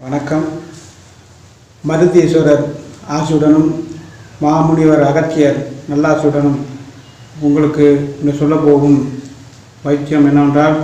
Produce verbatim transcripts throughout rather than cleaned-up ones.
வணக்கம். மருதீஸ்வரர் ஆசியுடனும் மாமுனிவர் அகத்தியர் நல்லாசியுடனும் உங்களுக்கு இன்று சொல்ல போகும் வைத்தியம் என்னவென்றால்,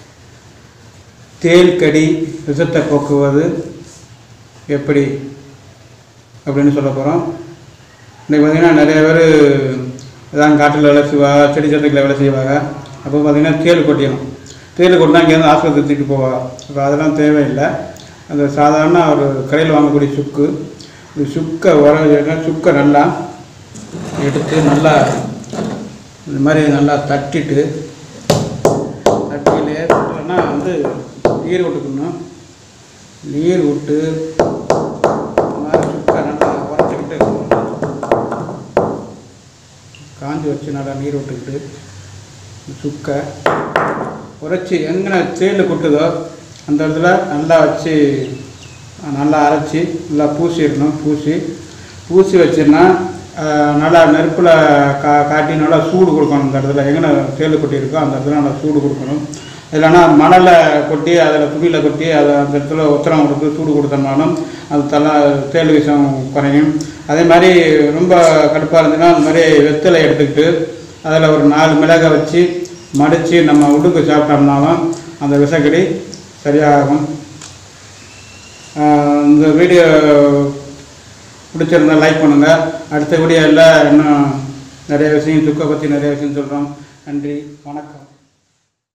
தேள் கடி விஷத்தை போக்குவது எப்படி அப்படின்னு சொல்ல போகிறோம். இன்றைக்கி பார்த்திங்கன்னா நிறைய பேர் இதான் காட்டில் வேலை செய்வாங்க, செடி சட்டைகளில் வேலை செய்வாங்க. அப்போ பார்த்திங்கன்னா தேள் கொட்டிடும். தேள் கொட்டினா இங்கேருந்து ஆஸ்பத்திரி தூக்கிட்டு போவாங்க. அப்போ அதெல்லாம் தேவையில்லை. அந்த சாதாரண ஒரு கடையில் வாங்கக்கூடிய சுக்கு, இந்த சுக்கை உர சுக்கை நல்லா எடுத்து நல்லா இந்த மாதிரி நல்லா தட்டிட்டு தட்டிலே தட்டலைன்னா வந்து நீர் விட்டுக்கணும். நீர் விட்டு இந்த மாதிரி சுக்கை நல்லா உரைச்சிக்கிட்டு காஞ்சி வச்சு நல்லா நீர் விட்டுக்கிட்டு சுக்கை உரைச்சி எங்கே தேள் கொட்டுதோ அந்த இடத்துல நல்லா வச்சு நல்லா அரைச்சி நல்லா பூசிடணும். பூசி பூசி வச்சுன்னா நல்லா நெருப்பில் கா காட்டி நல்லா சூடு கொடுக்கணும். அந்த இடத்துல எங்கே தேள் கொட்டி இருக்கோ அந்த இடத்துல நல்லா சூடு கொடுக்கணும். இல்லைன்னா மணலை கொட்டி அதில் துணியில் கொட்டி அதை அந்த இடத்துல உத்தரம் கொடுத்து சூடு கொடுத்தோம்னாலும் அது தலை தேள் விஷம் குறையும். அதே மாதிரி ரொம்ப கடுப்பாக இருந்துச்சுன்னா அந்த மாதிரி வெத்தலை எடுத்துக்கிட்டு அதில் ஒரு நாலு மிளகை வச்சு மடித்து நம்ம உடுக்கு சாப்பிட்டோம்னாலும் அந்த விஷக்கடி சரியாகும். இந்த வீடியோ பிடிச்சிருந்தால் லைக் பண்ணுங்கள். அடுத்த வீடியோவில் இன்னும் நிறைய விஷயம் சுக்கை பற்றி நிறைய விஷயம் சொல்கிறோம். நன்றி, வணக்கம்.